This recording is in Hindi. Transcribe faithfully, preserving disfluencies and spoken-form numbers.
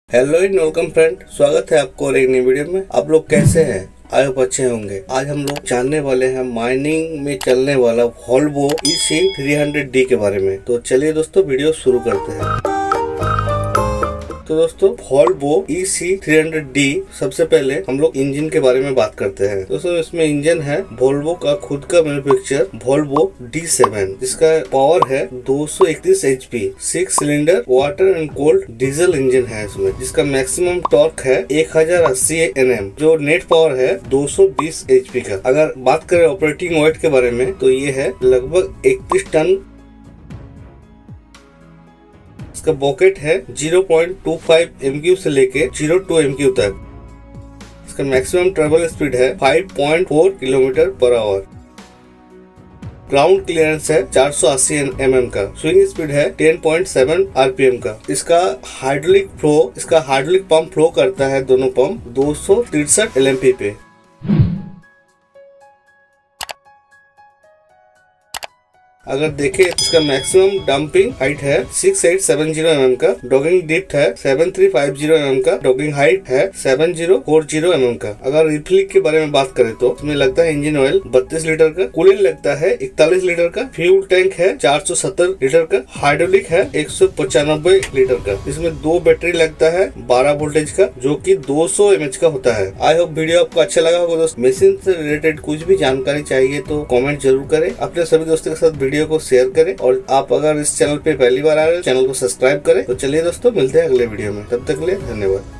हेलो एंड वेलकम फ्रेंड, स्वागत है आपको और एक नई वीडियो में। आप लोग कैसे हैं? आई होप अच्छे होंगे। आज हम लोग जानने वाले हैं माइनिंग में चलने वाला Volvo E C three hundred D के बारे में। तो चलिए दोस्तों वीडियो शुरू करते हैं। तो दोस्तों Volvo E C three hundred D, सबसे पहले हम लोग इंजन के बारे में बात करते हैं। दोस्तों इसमें इंजन है वोल्वो का खुद का मैन्युफैक्चर वोल्वो डी सेवन, जिसका पावर है दो सौ इकतीस H P, six cylinder water and cold diesel engine है इसमें, जिसका मैक्सिमम टॉर्क है एक हजार अस्सी एन एम, जो नेट पावर है दो सौ बीस एच पी का। अगर बात करें ऑपरेटिंग वेट के बारे में तो ये है लगभग इकतीस टन। इसका बॉकेट है zero point two five M Q से लेके zero point two M Q तक। इसका मैक्सिमम ट्रेवल स्पीड है five point four kilometre per hour. Ground clearance है चार सौ अस्सी एम एम का। स्विंग स्पीड है ten point seven R P M का। इसका हाइड्रोलिक फ्लो इसका हाइड्रोलिक पंप फ्लो करता है दोनों पंप दो सौ तिरसठ एल एम पी पे। अगर देखें इसका मैक्सिमम डंपिंग हाइट है six eight seven zero M M का। डॉगिंग डेप्थ है seven three five zero M M का। डॉगिंग हाइट है seven zero four zero M M का। अगर रिफिल के बारे में बात करें तो इसमें लगता है इंजन ऑयल बत्तीस लीटर का। कूलिंग लगता है इकतालीस लीटर का। फ्यूल टैंक है चार सौ सत्तर लीटर का। हाइड्रोलिक है एक सौ पचानबे लीटर का। इसमें दो बैटरी लगता है बारह वोल्टेज का, जो की दो सौ एम एच का होता है। आई होप वीडियो आपको अच्छा लगा होगा दोस्तों। मशीन से रिलेटेड कुछ भी जानकारी चाहिए तो कॉमेंट जरूर करें। अपने सभी दोस्तों के साथ वीडियो को शेयर करें और आप अगर इस चैनल पे पहली बार आ रहे हो चैनल को सब्सक्राइब करें। तो चलिए दोस्तों मिलते हैं अगले वीडियो में, तब तक के लिए धन्यवाद।